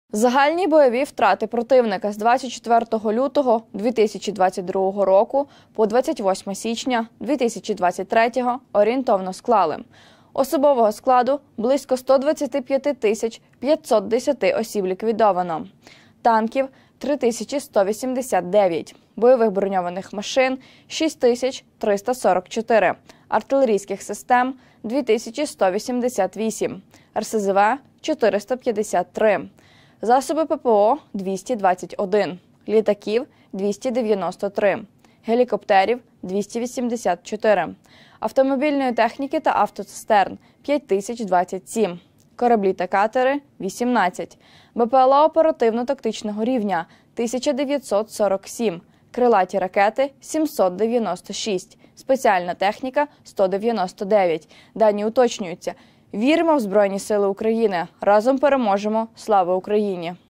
Загальні бойові втрати противника з 24 лютого 2022 року по 28 січня 2023 орієнтовно склали: особового складу – близько 125 510 осіб ліквідовано, танків – 3189, бойових броньованих машин – 6344, артилерійських систем – 2188, РСЗВ – 453, засоби ППО – 221, літаків – 293, гелікоптерів – 284, автомобільної техніки та автоцистерн – 5027, кораблі та катери – 18, БПЛА оперативно-тактичного рівня – 1947, крилаті ракети – 796, спеціальна техніка – 199. Дані уточнюються. Віримо в Збройні Сили України. Разом переможемо. Слава Україні!